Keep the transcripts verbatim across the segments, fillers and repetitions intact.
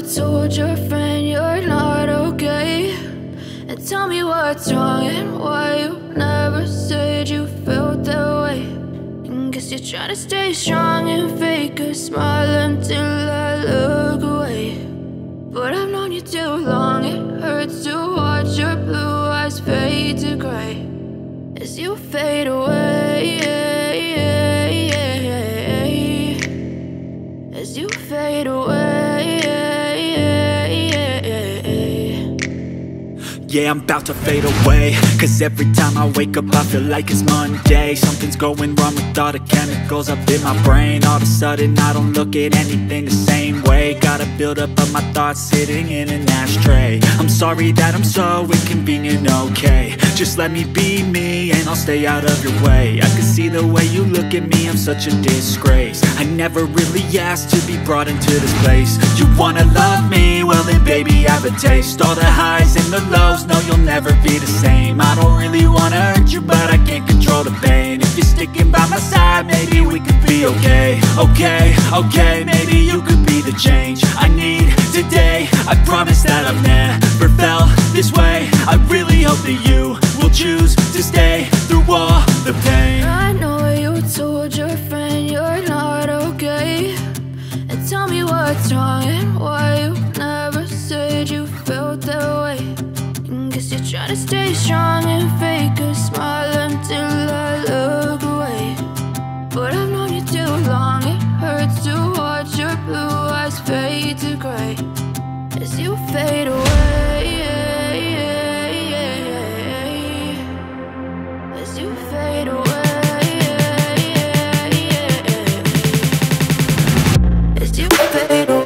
told your friend you're not okay, and tell me what's wrong and why you never said you felt that way. And guess you're trying to stay strong and fake a smile until I look away. But I've known you too long, it hurts to watch your blue eyes fade to gray as you fade away, as you fade away. Yeah, I'm about to fade away, cause every time I wake up I feel like it's Monday. Something's going wrong with all the chemicals up in my brain. All of a sudden I don't look at anything the same way. Gotta build up of my thoughts sitting in an ashtray. I'm sorry that I'm so inconvenient, okay. Just let me be me and I'll stay out of your way. I can see the way you look at me, I'm such a disgrace. I never really asked to be brought into this place. You wanna love me? Well then baby, have a taste. All the highs and the lows, no, you'll never be the same. I don't really wanna hurt you, but I can't control the pain. If you're sticking by my side, maybe we could be okay. Okay, okay, maybe you could be the change I need today. I promise that I've never felt this way. I really hope that you will choose to stay through all the pain. I know you told your friend you're not okay, and tell me what's wrong and why you never said you felt that way. Guess you're trying to stay strong and fake a smile until I look away. But I've known you too long, it hurts to watch your blue eyes fade to gray as you fade away, as you fade away, as you fade away.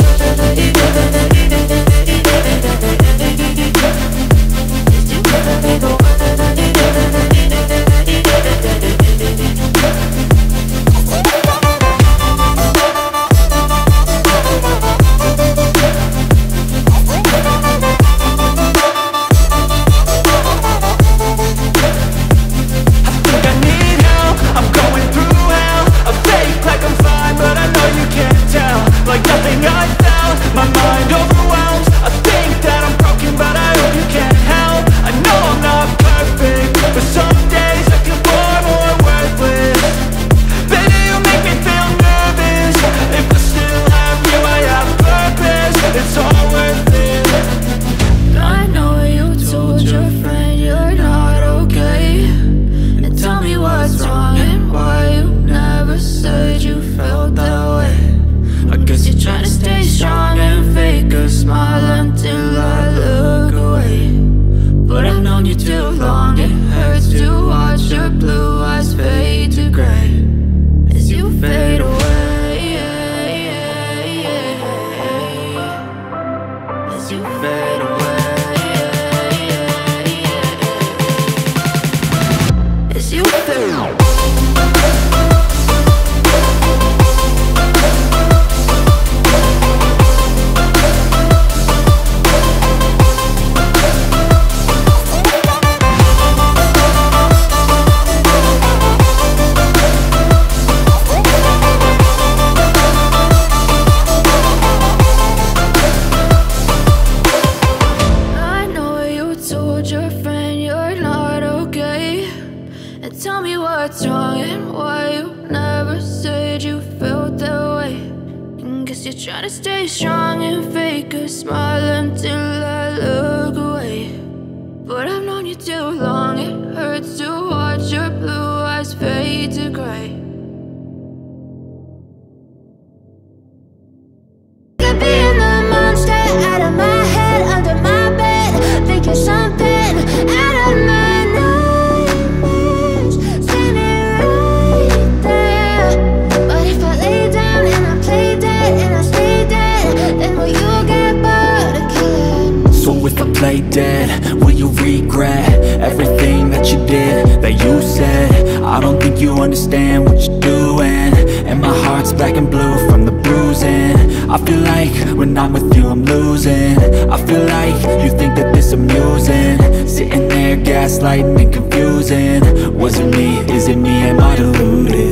Sitting there gaslighting and confusing. Was it me? Is it me? Am I deluded?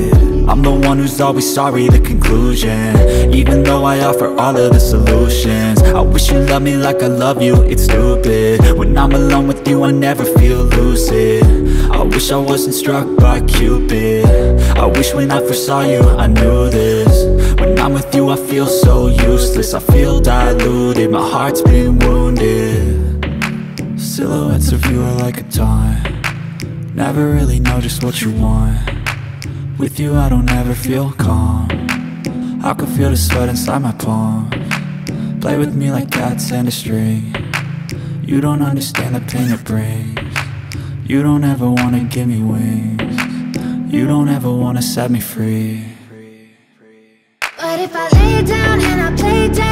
I'm the one who's always sorry, the conclusion. Even though I offer all of the solutions. I wish you loved me like I love you, it's stupid. When I'm alone with you I never feel lucid. I wish I wasn't struck by Cupid. I wish when I first saw you I knew this. When I'm with you I feel so useless. I feel diluted, my heart's been wounded. Silhouettes of you are like a taunt. Never really know just what you want. With you I don't ever feel calm. I can feel the sweat inside my palm. Play with me like cats and a string. You don't understand the pain it brings. You don't ever wanna give me wings. You don't ever wanna set me free. But if I lay down and I play down